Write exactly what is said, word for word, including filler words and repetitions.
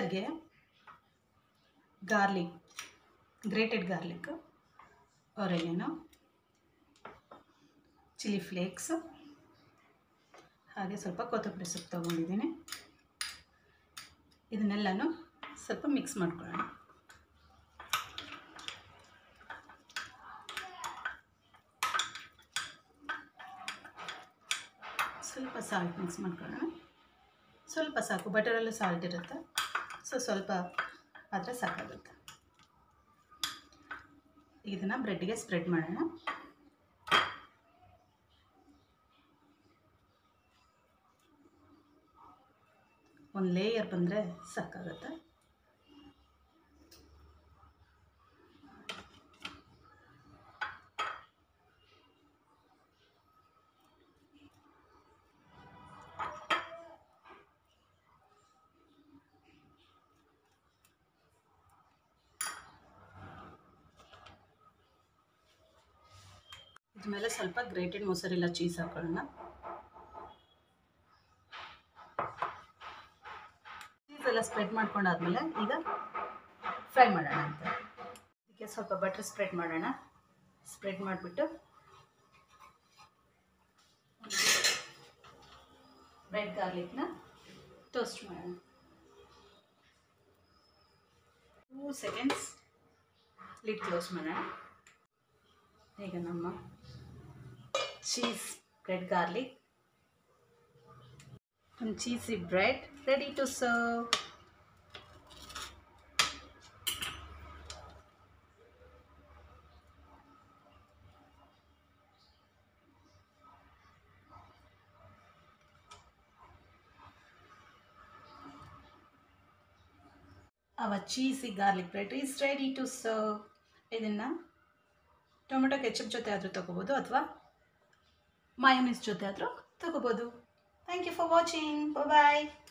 ಕಲರ್ಗೆ garlic, grated garlic, oregano, chilli flakes, ಹಾಗೆ ಸ್ವಲ್ಪ ಕೊತ್ತಂಬರಿ ಸೊಪ್ಪು ತೊಗೊಂಡಿದ್ದೀನಿ. ಇದನ್ನೆಲ್ಲನೂ ಸ್ವಲ್ಪ ಮಿಕ್ಸ್ ಮಾಡ್ಕೊಳ್ಳೋಣ. ಸ್ವಲ್ಪ ಸಾಲ್ಟ್ ಮಿಕ್ಸ್ ಮಾಡ್ಕೊಳ್ಳೋಣ. ಸ್ವಲ್ಪ ಸಾಕು, ಬಟರಲ್ಲೂ ಸಾಲ್ಟ್ ಇರುತ್ತೆ, ಸೊ ಸ್ವಲ್ಪ ಆದರೆ ಸಾಕಾಗುತ್ತೆ. ಇದನ್ನು ಬ್ರೆಡ್ಗೆ ಸ್ಪ್ರೆಡ್ ಮಾಡೋಣ. ಒಂದು ಲೇಯರ್ ಬಂದರೆ ಸಾಕಾಗುತ್ತೆ. ಇದ್ರ ಮೇಲೆ ಸ್ವಲ್ಪ ಗ್ರೇಟೆಡ್ ಮೊಸರೆಲ್ಲ ಚೀಸ್ ಹಾಕೊಳ್ಳೋಣ. ಚೀಸ್ ಎಲ್ಲ ಸ್ಪ್ರೆಡ್ ಮಾಡ್ಕೊಂಡಾದ್ಮೇಲೆ ಈಗ ಫ್ರೈ ಮಾಡೋಣ ಅಂತ. ಇದಕ್ಕೆ ಸ್ವಲ್ಪ ಬಟರ್ ಸ್ಪ್ರೆಡ್ ಮಾಡೋಣ. ಸ್ಪ್ರೆಡ್ ಮಾಡಿಬಿಟ್ಟು ಬ್ರೆಡ್ ಗಾರ್ಲಿಕ್ನ ಟೋಸ್ಟ್ ಮಾಡೋಣ. ಟೂ ಸೆಕೆಂಡ್ಸ್ ಲಿಡ್ ಕ್ಲೋಸ್ ಮಾಡೋಣ. ಈಗ ನಮ್ಮ cheese bread garlic and cheesy bread ready to serve. Our cheesy garlic bread is ready to serve. ಇದನ್ನು ಟೊಮೆಟೊ ಕೆಚಪ್ ಜೊತೆ ಆದರೂ ತಗೋಬೋದು ಅಥವಾ ಮಾಯೋನೀಸ್ ಜೊತೆ ಆದರೂ ತಗೋಬೋದು. Thank you for watching. Bye bye.